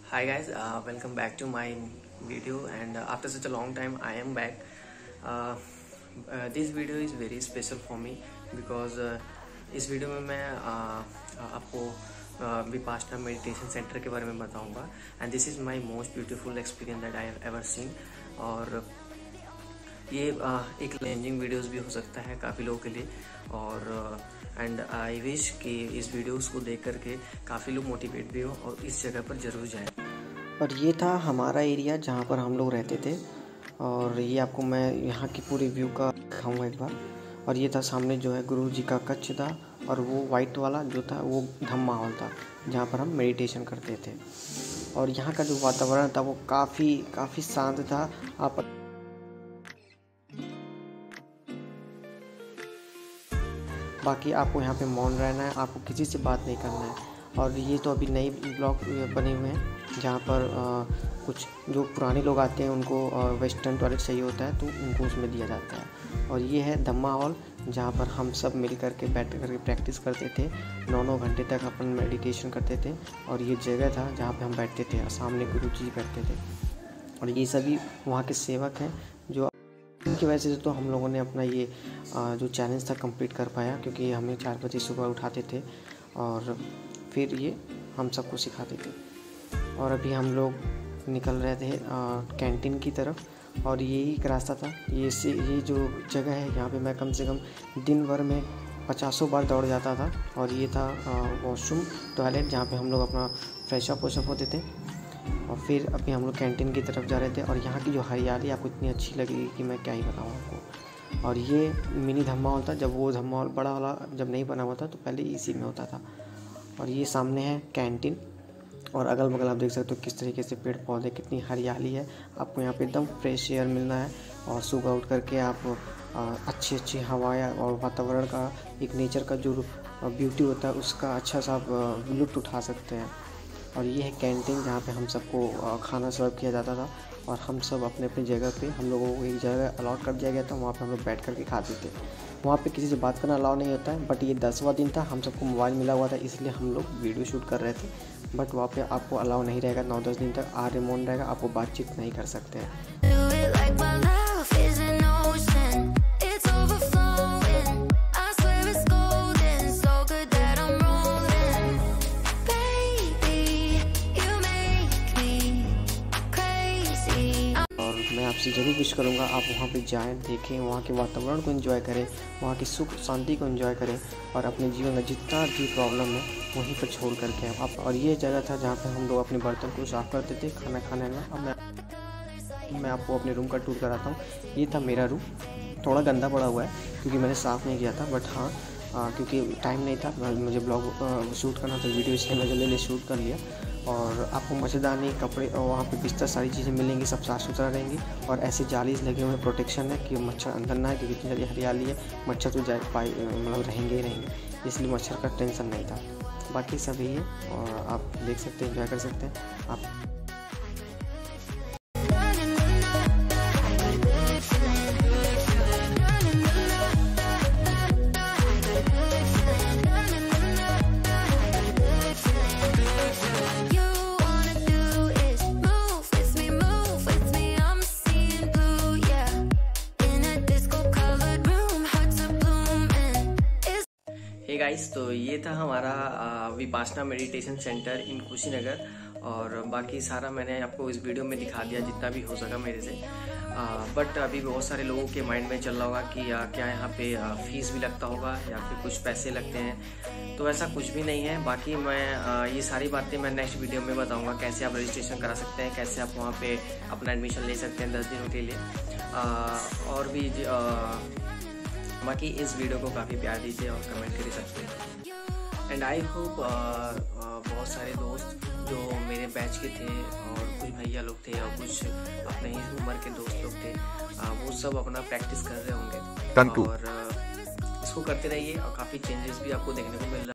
Hi guys, welcome back to my video and after such a long time I am back. This video is very special for me because इस video में मैं आपको Vipassana meditation centre के बारे में बताऊंगा and this is my most beautiful experience that I have ever seen. और ये एक चैलेंजिंग वीडियोस भी हो सकता है काफ़ी लोगों के लिए और एंड आई विश कि इस वीडियोस को देख करके काफ़ी लोग मोटिवेट भी हो और इस जगह पर ज़रूर जाएं। और ये था हमारा एरिया जहाँ पर हम लोग रहते थे और ये आपको मैं यहाँ की पूरी व्यू का दिखाऊंगा एक बार। और ये था सामने जो है गुरु जी का कक्ष था और वो वाइट वाला जो था वो धम्मा हॉल था जहाँ पर हम मेडिटेशन करते थे। और यहाँ का जो वातावरण था वो काफ़ी शांत था। आप बाकी आपको यहाँ पे मौन रहना है, आपको किसी से बात नहीं करना है। और ये तो अभी नई ब्लॉक बने हुए हैं जहाँ पर कुछ जो पुराने लोग आते हैं उनको वेस्टर्न टॉयलेट चाहिए होता है तो उनको उसमें दिया जाता है। और ये है धम्मा हॉल जहाँ पर हम सब मिल करके बैठ करके प्रैक्टिस करते थे, 9 घंटे तक अपन मेडिटेशन करते थे। और ये जगह था जहाँ पे हम बैठते थे, सामने गुरु जी बैठते थे। और ये सभी वहाँ के सेवक हैं जो इनकी वजह से तो हम लोगों ने अपना ये जो चैलेंज था कंप्लीट कर पाया, क्योंकि हमें 4 बजे सुबह उठाते थे और फिर ये हम सबको सिखाते थे। और अभी हम लोग निकल रहे थे कैंटीन की तरफ और यही एक रास्ता था। ये जो जगह है यहाँ पे मैं कम से कम दिन भर में 50 बार दौड़ जाता था। और ये था वॉशरूम टॉयलेट जहाँ पे हम लोग अपना फ्रेश अप होते थे। और फिर अभी हम लोग कैंटीन की तरफ जा रहे थे और यहाँ की जो हरियाली आपको इतनी अच्छी लगेगी कि मैं क्या ही बताऊँ आपको। और ये मिनी धम्मा हॉल था, जब वो धम्मा हॉल बड़ा वाला जब नहीं बना हुआ था तो पहले इसी में होता था। और ये सामने है कैंटीन और अगल बगल आप देख सकते हो किस तरीके से पेड़ पौधे, कितनी हरियाली है। आपको यहाँ पे एकदम फ्रेश एयर मिलना है और सुबह उठ करके आप अच्छी हवाएं और वातावरण का एक नेचर का जो ब्यूटी होता है उसका अच्छा सा आप लुत्फ़ उठा सकते हैं। और ये है कैंटीन जहाँ पे हम सबको खाना सर्व किया जाता था और हम सब अपने अपनी जगह पे, हम लोगों को एक जगह अलॉट कर दिया गया था, वहाँ पे हम लोग बैठ करके खाते थे। वहाँ पे किसी से बात करना अलाउ नहीं होता है, बट ये 10वां दिन था, हम सबको मोबाइल मिला हुआ था इसलिए हम लोग वीडियो शूट कर रहे थे। बट वहाँ पे आपको अलाउ नहीं रहेगा, 9-10 दिन तक रिमोट रहेगा, आपको बातचीत नहीं कर सकते हैं। मैं आपसे ज़रूर विश करूँगा आप वहाँ पे जाएं, देखें, वहाँ के वातावरण को एंजॉय करें, वहाँ की सुख शांति को एंजॉय करें और अपने जीवन में जितना भी प्रॉब्लम है वहीं पर छोड़ करके आप। और ये जगह था जहाँ पे हम लोग अपने बर्तन को साफ़ करते थे खाना खाने में। अब मैं आपको अपने रूम का टूर कराता हूँ। ये था मेरा रूम, थोड़ा गंदा पड़ा हुआ है क्योंकि मैंने साफ़ नहीं किया था, बट हाँ क्योंकि टाइम नहीं था मुझे ब्लॉग शूट करना था, वीडियो इसलिए मैं जल्दी शूट कर लिया। और आपको मच्छरदानी, कपड़े और वहाँ पे बिस्तर सारी चीज़ें मिलेंगी, सब साफ़ सुथरा रहेंगी। और ऐसे जालीज लगे हुए प्रोटेक्शन है कि मच्छर अंदर ना है, क्योंकि इतनी सारी हरियाली है, मच्छर तो मतलब रहेंगे ही रहेंगे, इसलिए मच्छर का टेंशन नहीं था। बाकी सब यही है और आप देख सकते हैं, एंजॉय कर सकते हैं आप। हे गाइस, तो ये था हमारा Vipassana meditation centre in Kushinagar. और बाकी सारा मैंने आपको इस वीडियो में दिखा दिया जितना भी हो सका मेरे से। बट अभी बहुत सारे लोगों के माइंड में चल रहा होगा कि क्या यहाँ पे फीस भी लगता होगा या फिर कुछ पैसे लगते हैं, तो ऐसा कुछ भी नहीं है। बाकी मैं ये सारी बातें मैं नेक्स्ट वीडियो में बताऊँगा, कैसे आप रजिस्ट्रेशन करा सकते हैं, कैसे आप वहाँ पे अपना एडमिशन ले सकते हैं 10 दिनों के लिए। और भी बाकी इस वीडियो को काफ़ी प्यार दीजिए और कमेंट करिए सबसे। एंड आई होप बहुत सारे दोस्त जो मेरे बैच के थे और कुछ भैया लोग थे और कुछ अपने ही उम्र के दोस्त लोग थे, वो सब अपना प्रैक्टिस कर रहे होंगे और इसको करते रहिए और काफ़ी चेंजेस भी आपको देखने को मिल रहा है।